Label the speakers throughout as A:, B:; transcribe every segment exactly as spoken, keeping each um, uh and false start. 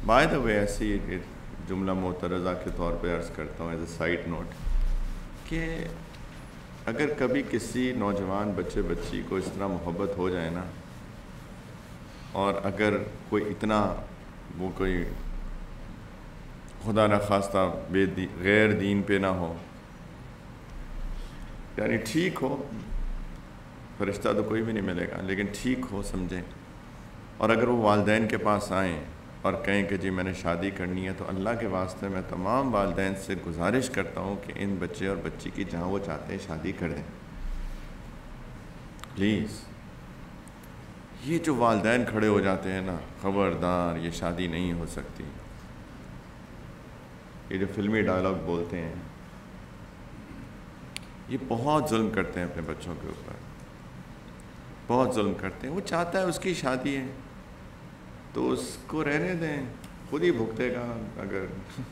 A: By the وے ایسی ایک جملہ معترضہ کے طور پہ عرض کرتا ہوں ایز اے سائڈ نوٹ کہ اگر کبھی کسی نوجوان بچے بچی کو اس طرح محبت ہو جائے نا، اور اگر کوئی اتنا وہ کوئی خدا نخواستہ بے دی غیر دین پہ نہ ہو، یعنی ٹھیک ہو، فرشتہ تو کوئی بھی نہیں ملے گا لیکن ٹھیک ہو سمجھیں، اور اگر وہ والدین کے پاس آئیں اور کہیں کہ جی میں نے شادی کرنی ہے، تو اللہ کے واسطے میں تمام والدین سے گزارش کرتا ہوں کہ ان بچے اور بچی کی جہاں وہ چاہتے ہیں شادی کر دیں پلیز۔ یہ جو والدین کھڑے ہو جاتے ہیں نا، خبردار یہ شادی نہیں ہو سکتی، یہ جو فلمی ڈائلاگ بولتے ہیں، یہ بہت ظلم کرتے ہیں اپنے بچوں کے اوپر، بہت ظلم کرتے ہیں۔ وہ چاہتا ہے اس کی شادی ہے تو اس کو رہنے دیں، خود ہی بھگتے گا اگر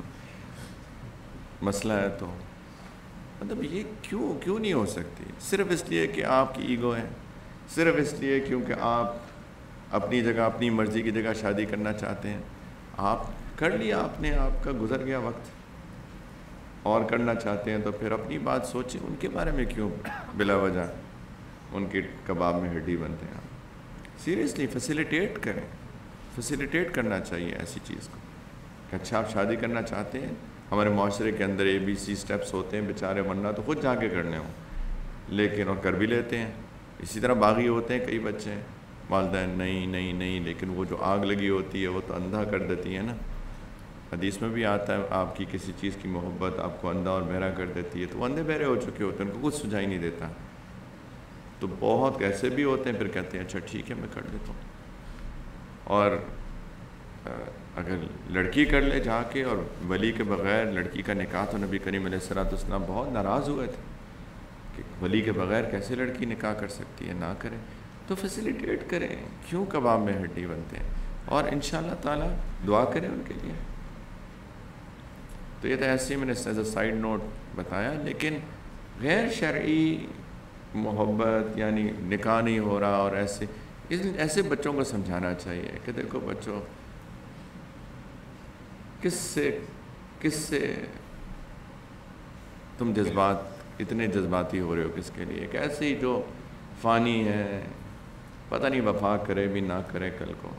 A: مسئلہ ہے تو۔ مطلب یہ کیوں کیوں نہیں ہو سکتی؟ صرف اس لیے کہ آپ کی ایگو ہے، صرف اس لیے کیونکہ آپ اپنی جگہ اپنی مرضی کی جگہ شادی کرنا چاہتے ہیں۔ آپ کر لیا، آپ نے، آپ کا گزر گیا وقت، اور کرنا چاہتے ہیں تو پھر اپنی بات سوچیں، ان کے بارے میں کیوں بلا وجہ ان کے کباب میں ہڈی بنتے ہیں۔ سیریسلی فیسیلیٹیٹ کریں، فیسیلیٹیٹ کرنا چاہیے ایسی چیز کو کہ اچھا آپ شادی کرنا چاہتے ہیں، ہمارے معاشرے کے اندر اے بی سی سٹیپس ہوتے ہیں، بیچارے ورنہ تو خود جا کے کرنے ہوں، لیکن اور کر بھی لیتے ہیں۔ اسی طرح باغی ہوتے ہیں کئی بچے، والدین نہیں نہیں نہیں، لیکن وہ جو آگ لگی ہوتی ہے وہ تو اندھا کر دیتی ہے نا۔ حدیث میں بھی آتا ہے آپ کی کسی چیز کی محبت آپ کو اندھا اور بہرا کر دیتی ہے، تو وہ اندھے بہرے ہو چکے ہوتے ہیں، ان کو کچھ سجھائی نہیں دیتا۔ تو بہت ایسے بھی ہوتے ہیں پھر کہتے ہیں اچھا ٹھیک ہے میں کر لیتا ہوں، اور اگر لڑکی کر لے جا کے اور ولی کے بغیر لڑکی کا نکاح، تو نبی کریم علیہ الصلوۃ والسلام بہت ناراض ہوئے تھے کہ ولی کے بغیر کیسے لڑکی نکاح کر سکتی ہے، نہ کرے۔ تو فیسیلیٹیٹ کریں، کیوں کباب میں ہڈی بنتے ہیں، اور انشاءاللہ تعالیٰ دعا کریں ان کے لیے۔ تو یہ تو ایسے ہی میں نے ایز اے سائڈ نوٹ بتایا، لیکن غیر شرعی محبت یعنی نکاح نہیں ہو رہا، اور ایسے ایسے بچوں کو سمجھانا چاہیے کہ دیکھو بچوں، کس سے کس سے تم جذبات اتنے جذباتی ہو رہے ہو، کس کے لیے؟ کہ ایسے ہی جو فانی ہے، پتہ نہیں وفا کرے بھی نہ کرے کل کو،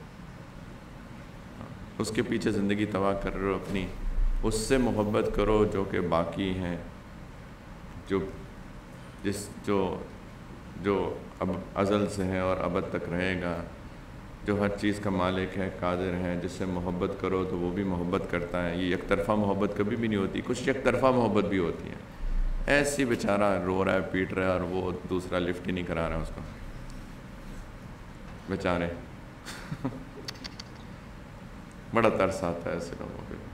A: اس کے پیچھے زندگی تباہ کر رہے ہو اپنی۔ اس سے محبت کرو جو کہ باقی ہیں، جو جس جو جو اب ازل سے ہے اور ابد تک رہے گا، جو ہر چیز کا مالک ہے، قادر ہے، جس سے محبت کرو تو وہ بھی محبت کرتا ہے۔ یہ یک طرفہ محبت کبھی بھی نہیں ہوتی، کچھ یک طرفہ محبت بھی ہوتی ہے۔ ایسی بیچارہ رو رہا ہے، پیٹ رہا ہے، اور وہ دوسرا لفٹ ہی نہیں کرا رہا اس کو، بیچارے بڑا ترس آتا ہے ایسے لوگوں پہ،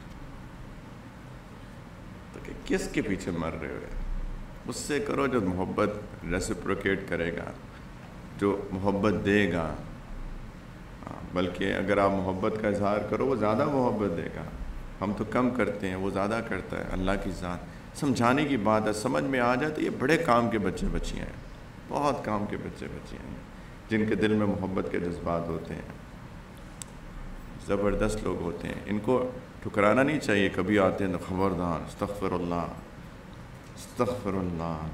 A: تو کہ کس کے پیچھے مر رہے ہوئے؟ اس سے کرو جو محبت ریسپروکیٹ کرے گا، جو محبت دے گا، بلکہ اگر آپ محبت کا اظہار کرو وہ زیادہ محبت دے گا۔ ہم تو کم کرتے ہیں، وہ زیادہ کرتا ہے۔ اللہ کی ذات سمجھانے کی بات ہے، سمجھ میں آ جائے تو یہ بڑے کام کے بچے بچیاں ہیں، بہت کام کے بچے بچیاں ہیں جن کے دل میں محبت کے جذبات ہوتے ہیں، زبردست لوگ ہوتے ہیں۔ ان کو ٹھکرانا نہیں چاہیے، کبھی آتے ہیں تو خبردار، استغفر اللہ استغفر اللہ،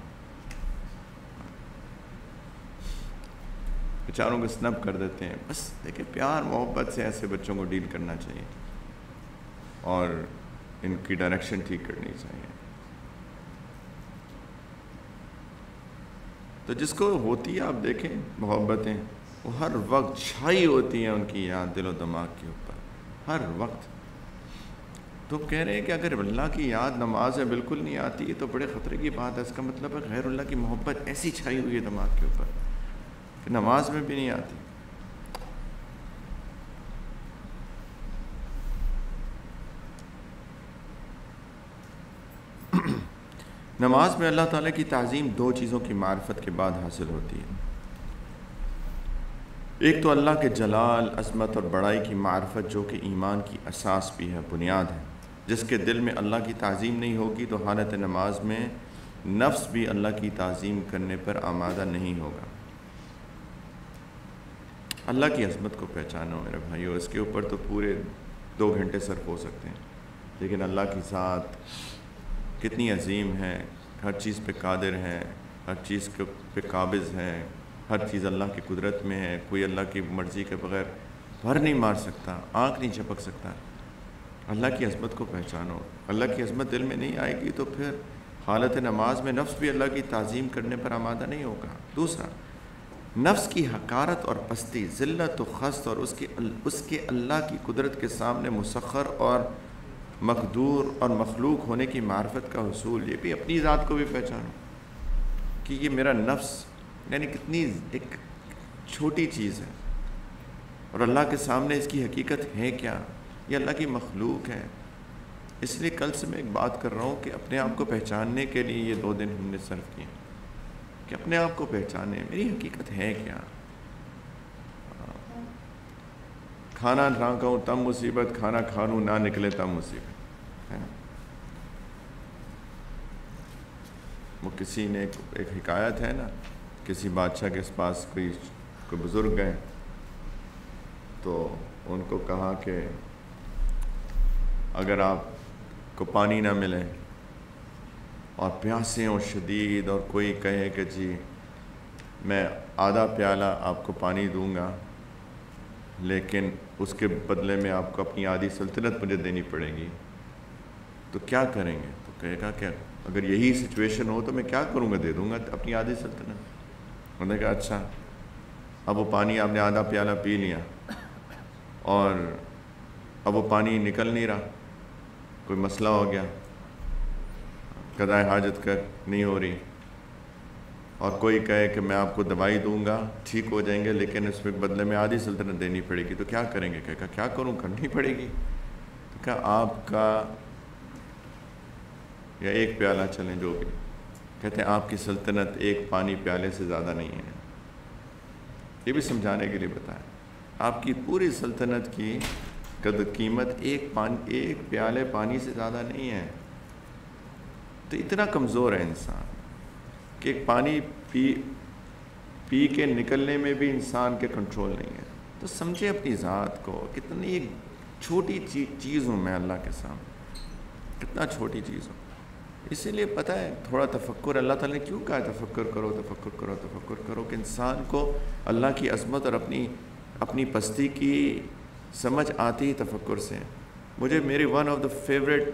A: بیچاروں کو سنپ کر دیتے ہیں۔ بس دیکھیں پیار محبت سے ایسے بچوں کو ڈیل کرنا چاہیے، اور ان کی ڈائریکشن ٹھیک کرنی چاہیے۔ تو جس کو ہوتی ہے آپ دیکھیں محبتیں، وہ ہر وقت چھائی ہوتی ہیں ان کی یاد دل و دماغ کے اوپر، ہر وقت۔ تو کہہ رہے ہیں کہ اگر اللہ کی یاد نماز میں بالکل نہیں آتی تو بڑے خطرے کی بات ہے۔ اس کا مطلب ہے غیر اللہ کی محبت ایسی چھائی ہوئی ہے دماغ کے اوپر کہ نماز میں بھی نہیں آتی۔ نماز میں اللہ تعالیٰ کی تعظیم دو چیزوں کی معرفت کے بعد حاصل ہوتی ہے۔ ایک تو اللہ کے جلال، عظمت اور بڑائی کی معرفت، جو کہ ایمان کی اساس بھی ہے، بنیاد ہے۔ جس کے دل میں اللہ کی تعظیم نہیں ہوگی تو حالت نماز میں نفس بھی اللہ کی تعظیم کرنے پر آمادہ نہیں ہوگا۔ اللہ کی عظمت کو پہچانو میرے بھائیو، اس کے اوپر تو پورے دو گھنٹے صرف ہو سکتے ہیں، لیکن اللہ کی ذات کتنی عظیم ہے، ہر چیز پہ قادر ہے، ہر چیز پہ قابض ہے، ہر چیز اللہ کی قدرت میں ہے، کوئی اللہ کی مرضی کے بغیر بھر نہیں مار سکتا، آنکھ نہیں جھپک سکتا۔ اللہ کی عظمت کو پہچانو۔ اللہ کی عظمت دل میں نہیں آئے گی تو پھر حالت نماز میں نفس بھی اللہ کی تعظیم کرنے پر آمادہ نہیں ہوگا۔ دوسرا، نفس کی حقارت اور پستی، ذلت و خست اور اس کے اس کے اللہ کی قدرت کے سامنے مسخر اور مقدور اور مخلوق ہونے کی معرفت کا حصول، یہ بھی اپنی ذات کو بھی پہچانو کہ یہ میرا نفس یعنی کتنی ایک چھوٹی چیز ہے، اور اللہ کے سامنے اس کی حقیقت ہے کیا، یہ اللہ کی مخلوق ہے۔ اس لیے کل سے میں ایک بات کر رہا ہوں کہ اپنے آپ کو پہچاننے کے لیے یہ دو دن ہم نے صرف کیے کہ اپنے آپ کو پہچانے، میری حقیقت ہے کیا۔ کھانا نہ کھاؤں تب مصیبت، کھانا کھا لوں نہ نکلے تب مصیبت، ہے نا۔ وہ کسی نے ایک حکایت ہے نا، کسی بادشاہ کے پاس کوئی کوئی بزرگ گئے تو ان کو کہا کہ اگر آپ کو پانی نہ ملے اور پیاسے ہوں شدید اور کوئی کہے کہ جی میں آدھا پیالہ آپ کو پانی دوں گا لیکن اس کے بدلے میں آپ کو اپنی آدھی سلطنت مجھے دینی پڑے گی، تو کیا کریں گے؟ تو کہے گا کہ اگر یہی سچویشن ہو تو میں کیا کروں گا، دے دوں گا اپنی آدھی سلطنت۔ انہوں نے کہا اچھا، اب وہ پانی آپ نے آدھا پیالہ پی لیا اور اب وہ پانی نکل نہیں رہا، کوئی مسئلہ ہو گیا، قضائے حاجت کا نہیں ہو رہی، اور کوئی کہے کہ میں آپ کو دوائی دوں گا ٹھیک ہو جائیں گے لیکن اس میں بدلے میں آدھی سلطنت دینی پڑے گی، تو کیا کریں گے؟ کہا کیا کروں، کرنی پڑے گی۔ تو کہا آپ کا یا ایک پیالہ چلیں جو بھی، کہتے ہیں آپ کی سلطنت ایک پانی پیالے سے زیادہ نہیں ہے۔ یہ بھی سمجھانے کے لیے بتایا، آپ کی پوری سلطنت کی قدر قیمت ایک پانی ایک پیالے پانی سے زیادہ نہیں ہے۔ تو اتنا کمزور ہے انسان کہ پانی پی پی کے نکلنے میں بھی انسان کے کنٹرول نہیں ہے۔ تو سمجھے اپنی ذات کو، کتنی ایک چھوٹی چیز ہوں میں اللہ کے سامنے، کتنا چھوٹی چیز ہوں۔ اسی لیے پتہ ہے تھوڑا تفکر، اللہ تعالیٰ نے کیوں کہا تفکر کرو تفکر کرو تفکر کرو، کہ انسان کو اللہ کی عظمت اور اپنی اپنی پستی کی سمجھ آتی ہی تفکر سے۔ مجھے میری ون آف دا فیوریٹ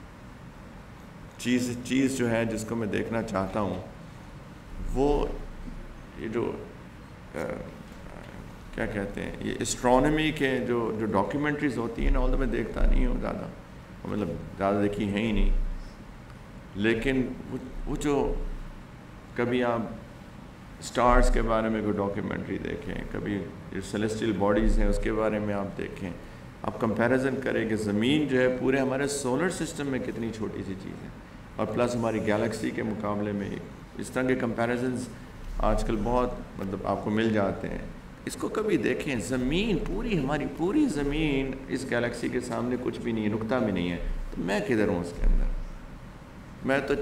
A: چیز چیز جو ہے جس کو میں دیکھنا چاہتا ہوں وہ یہ جو آ, کیا کہتے ہیں یہ اسٹرانومی کے جو جو ڈاکیومنٹریز ہوتی ہیں نا، وہ تو میں دیکھتا نہیں ہوں زیادہ، مطلب زیادہ دیکھی ہیں ہی نہیں، لیکن وہ جو کبھی آپ سٹارز کے بارے میں کوئی ڈاکیومنٹری دیکھیں، کبھی جو سیلیسٹیل باڈیز ہیں اس کے بارے میں آپ دیکھیں، آپ کمپیریزن کریں کہ زمین جو ہے پورے ہمارے سولر سسٹم میں کتنی چھوٹی سی چیز ہے، اور پلس ہماری گیلیکسی کے مقابلے میں اس طرح کے کمپیریزنز آج کل بہت مطلب آپ کو مل جاتے ہیں۔ اس کو کبھی دیکھیں، زمین پوری ہماری پوری زمین اس گیلیکسی کے سامنے کچھ بھی نہیں ہے، نقطہ بھی نہیں ہے، تو میں کدھر ہوں اس کے اندر؟ میں تو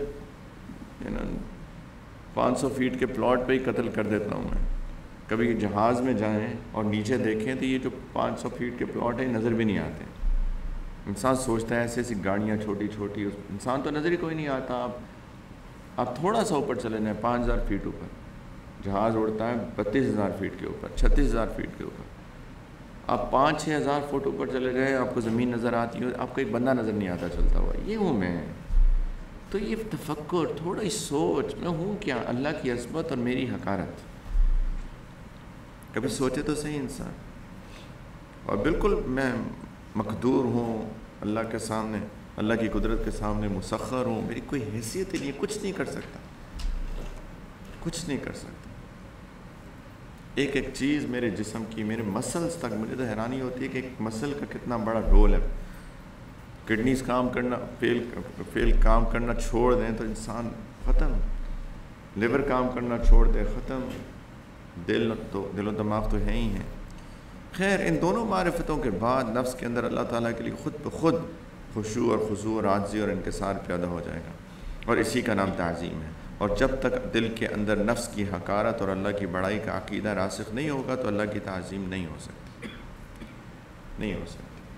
A: پانچ سو فیٹ کے پلاٹ پہ ہی قتل کر دیتا ہوں میں۔ کبھی جہاز میں جائیں اور نیچے دیکھیں تو یہ جو پانچ سو فیٹ کے پلاٹ ہیں نظر بھی نہیں آتے۔ انسان سوچتا ہے ایسے ایسی گاڑیاں چھوٹی چھوٹی، انسان تو نظر ہی کوئی نہیں آتا۔ آپ آپ تھوڑا سا اوپر چلے جائیں، پانچ ہزار فیٹ اوپر جہاز اڑتا ہے، بتیس ہزار فیٹ کے اوپر، چھتیس ہزار فیٹ کے اوپر، آپ پانچ چھ ہزار فٹ اوپر چلے گئے، آپ کو زمین نظر آتی ہے، آپ کو ایک بندہ نظر نہیں آتا چلتا ہوا، یہ ہوں میں۔ تو یہ تفکر، تھوڑی سوچ، میں ہوں کیا، اللہ کی عظمت اور میری حقارت، کبھی سوچے تو صحیح انسان۔ اور بالکل میں مقدور ہوں اللہ کے سامنے، اللہ کی قدرت کے سامنے مسخر ہوں، میری کوئی حیثیت ہی نہیں، کچھ نہیں کر سکتا، کچھ نہیں کر سکتا۔ ایک ایک چیز میرے جسم کی، میرے مسلز تک، مجھے تو حیرانی ہوتی ہے کہ ایک مسل کا کتنا بڑا رول ہے۔ کڈنیز کام کرنا فیل فیل کام کرنا چھوڑ دیں تو انسان ختم، لیور کام کرنا چھوڑ دے ختم، دل تو دل و دماغ تو ہے ہی ہیں۔ خیر، ان دونوں معرفتوں کے بعد نفس کے اندر اللہ تعالیٰ کے لیے خود بخود خشوع اور خضوع اور عاجزی اور انکسار پیدا ہو جائے گا، اور اسی کا نام تعظیم ہے۔ اور جب تک دل کے اندر نفس کی حقارت اور اللہ کی بڑائی کا عقیدہ راسخ نہیں ہوگا تو اللہ کی تعظیم نہیں ہو سکتی، نہیں ہو سکتی۔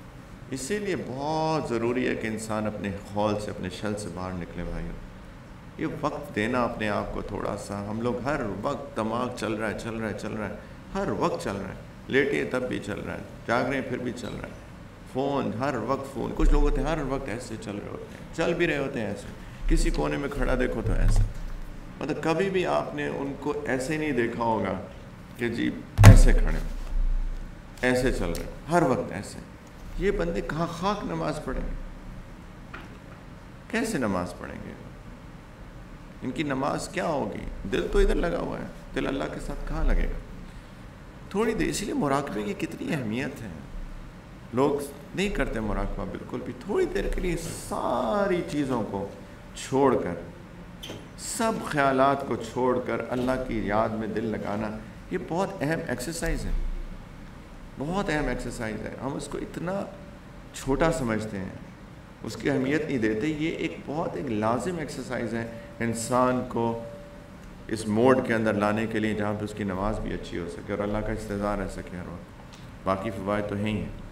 A: اسی لیے بہت ضروری ہے کہ انسان اپنے خول سے اپنے شل سے باہر نکلے بھائیوں. یہ وقت دینا اپنے آپ کو تھوڑا سا. ہم لوگ ہر وقت دماغ چل رہا ہے چل رہا ہے چل رہا ہے ہر وقت چل رہا ہے. لیٹے تب بھی چل رہا ہے, جاگ رہے ہیں پھر بھی چل رہا ہے. فون ہر وقت فون. کچھ لوگ ہوتے ہیں ہر وقت ایسے چل رہے ہوتے ہیں, چل بھی رہے ہوتے ہیں ایسے. کسی کونے میں کھڑا دیکھو تو ایسا. مطلب کبھی بھی آپ نے ان کو ایسے نہیں دیکھا ہوگا کہ جی ایسے کھڑے ایسے چل رہے ہر وقت ایسے. یہ بندے کہاں خاک نماز پڑھیں گے؟ کیسے نماز پڑھیں گے؟ ان کی نماز کیا ہوگی؟ دل تو ادھر لگا ہوا ہے, دل اللہ کے ساتھ کہاں لگے گا؟ تھوڑی دیر. اس لیے مراقبے کی کتنی اہمیت ہے. لوگ نہیں کرتے مراقبہ بالکل بھی. تھوڑی دیر کے لیے ساری چیزوں کو چھوڑ کر, سب خیالات کو چھوڑ کر اللہ کی یاد میں دل لگانا, یہ بہت اہم ایکسرسائز ہے. بہت اہم ایکسرسائز ہے. ہم اس کو اتنا چھوٹا سمجھتے ہیں, اس کی اہمیت نہیں دیتے. یہ ایک بہت ایک لازم ایکسرسائز ہے انسان کو اس موڈ کے اندر لانے کے لیے جہاں پہ اس کی نماز بھی اچھی ہو سکے اور اللہ کا استحضار رہ سکے ہر وقت. باقی فوائد تو ہیں ہی ہیں.